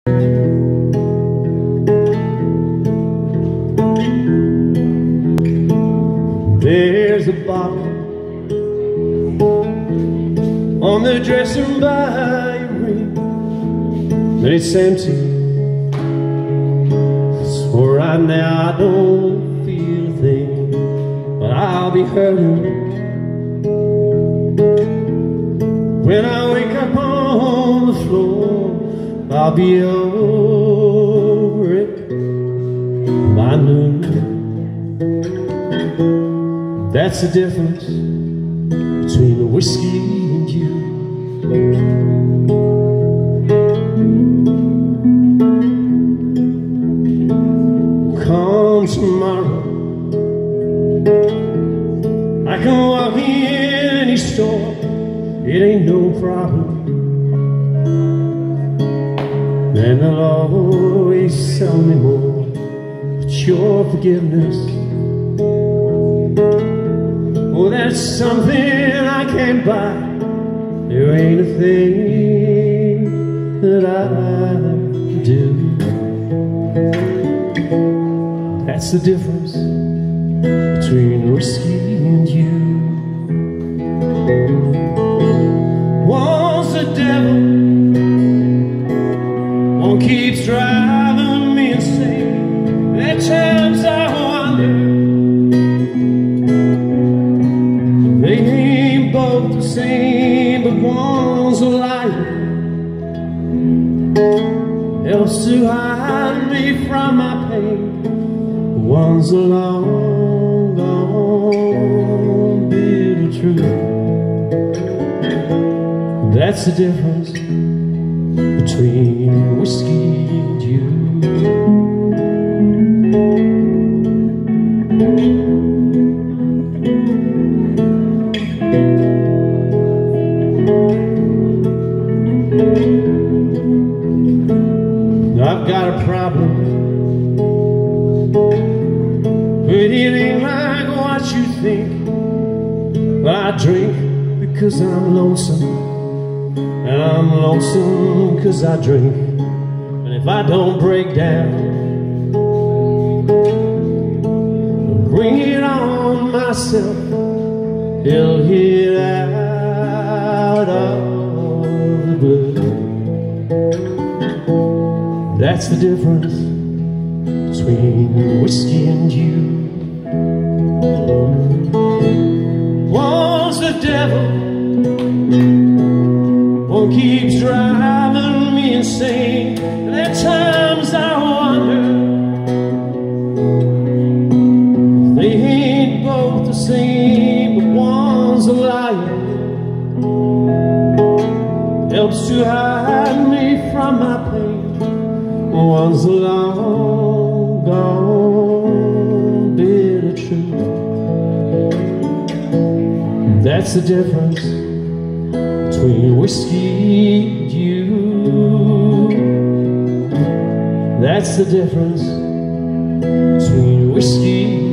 There's a bottle on the dresser by your ring, but it's empty. So right now I don't feel a thing, but I'll be hurting when I wake up on the floor. I'll be over it by noon. That's the difference between the whiskey and you. Come tomorrow, I can walk in any store, it ain't no problem. And they'll always sell me more, but your forgiveness, oh, that's something I can't buy. There ain't a thing that I can do. That's the difference between whiskey and you. Once the devil keeps driving me insane, at times I wonder they ain't both the same, but one's a liar, helps to hide me from my pain. One's a long gone bitter truth. That's the difference between whiskey and you. I've got a problem, but it ain't like what you think. I drink because I'm lonesome, and I'm lonesome because I drink. And if I don't break down, bring it on myself, it'll hit out of the blue. That's the difference between whiskey and you. Once the devil keeps driving me insane, and at times I wonder they ain't both the same, but one's a liar, helps to hide me from my pain. One's a long gone bitter truth. That's the difference between whiskey and you. That's the difference between whiskey